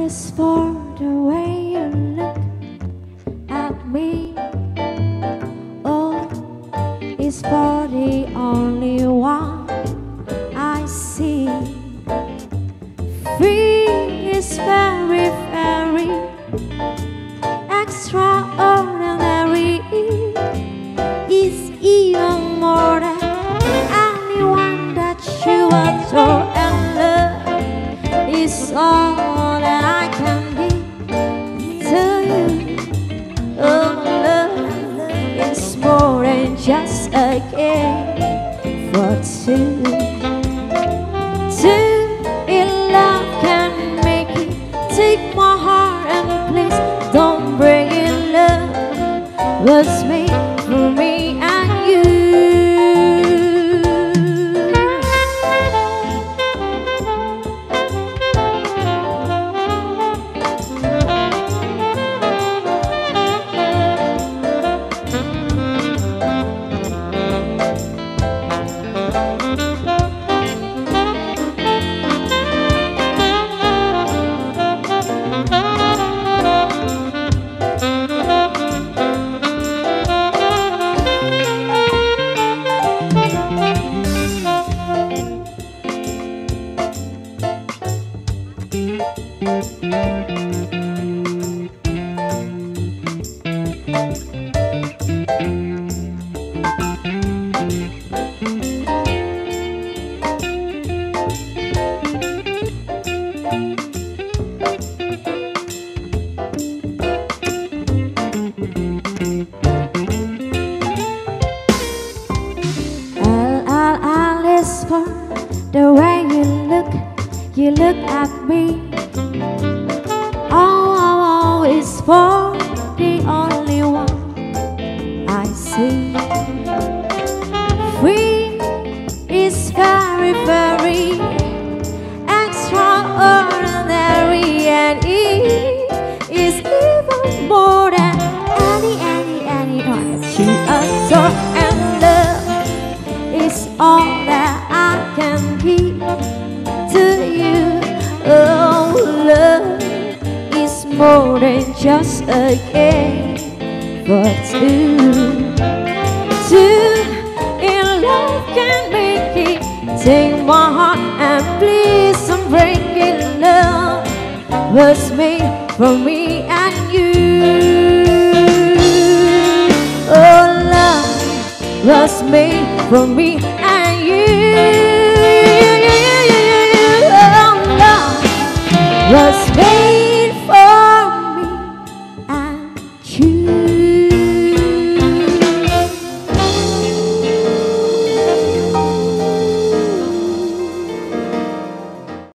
is for the way you look at me. O is for the only one I see. Free is very, very extraordinary. Is even more than anyone that you adore, and love is all that I can give to you. Oh, love is more than just a game for two. Two in love can make it. Take my heart and please don't break it. Love was made for me and you. L is for the way you look at me. O is for the only one I see. Free is very, very extraordinary, and E is even more than anyone that you adore, and love is all that I can give to you. Oh, love is more than just a game for two. Two in love can make it. Take my heart and please don't break it. Love was made for me and you. Oh, love was made for me and you. Oh, love was made